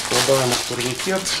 Складаємо турнікет,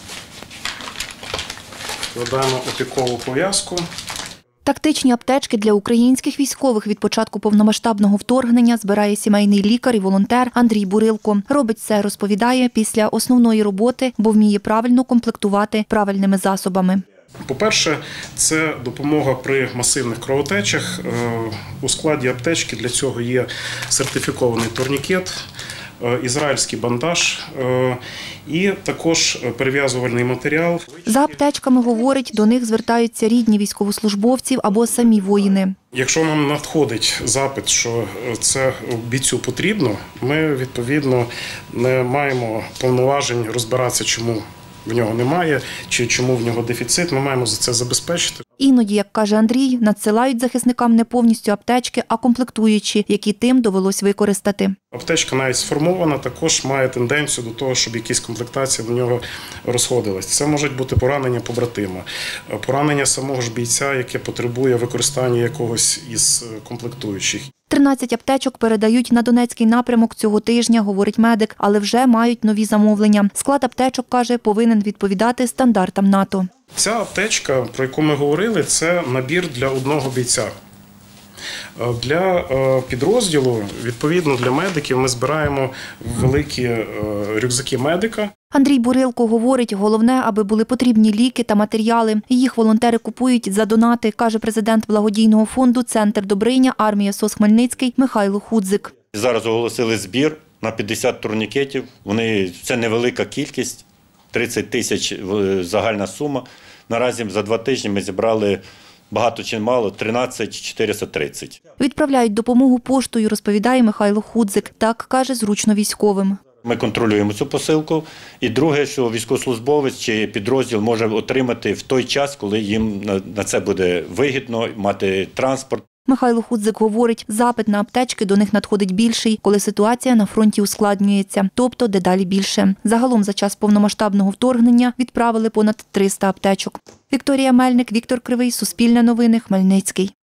складаємо опікову пов'язку. Тактичні аптечки для українських військових від початку повномасштабного вторгнення збирає сімейний лікар і волонтер Андрій Бурилко. Робить це, розповідає, після основної роботи, бо вміє правильно комплектувати правильними засобами. По-перше, це допомога при масивних кровотечах. У складі аптечки для цього є сертифікований турнікет, ізраїльський бандаж і також перев'язувальний матеріал. За аптечками, говорить, до них звертаються рідні військовослужбовців або самі воїни. Якщо нам надходить запит, що це бійцю потрібно, ми, відповідно, не маємо повноважень розбиратися, чому в нього немає, чи чому в нього дефіцит, ми маємо за це забезпечити. Іноді, як каже Андрій, надсилають захисникам не повністю аптечки, а комплектуючі, які тим довелось використати. Аптечка навіть сформована, також має тенденцію до того, щоб якісь комплектації до нього розходились. Це можуть бути поранення побратима, поранення самого ж бійця, яке потребує використання якогось із комплектуючих. 13 аптечок передають на Донецький напрямок цього тижня, говорить медик, але вже мають нові замовлення. Склад аптечок, каже, повинен відповідати стандартам НАТО. Ця аптечка, про яку ми говорили, це набір для одного бійця. Для підрозділу, відповідно для медиків, ми збираємо великі рюкзаки медика. Андрій Бурилко говорить, головне, аби були потрібні ліки та матеріали. Їх волонтери купують за донати, каже президент благодійного фонду «Центр Добриня. Армія СОС Хмельницький» Михайло Худзик. Зараз оголосили збір на 50 турнікетів. Це невелика кількість, 30 тисяч загальна сума. Наразі за 2 тижні ми зібрали багато чи мало – 13 430. Відправляють допомогу поштою, розповідає Михайло Худзик. Так, каже, зручно військовим. Ми контролюємо цю посилку. І друге, що військовослужбовець чи підрозділ може отримати в той час, коли їм на це буде вигідно, мати транспорт. Михайло Худзик говорить, запит на аптечки до них надходить більший, коли ситуація на фронті ускладнюється, тобто дедалі більше. Загалом за час повномасштабного вторгнення відправили понад 300 аптечок. Вікторія Мельник, Віктор Кривий, Суспільне новини, Хмельницький.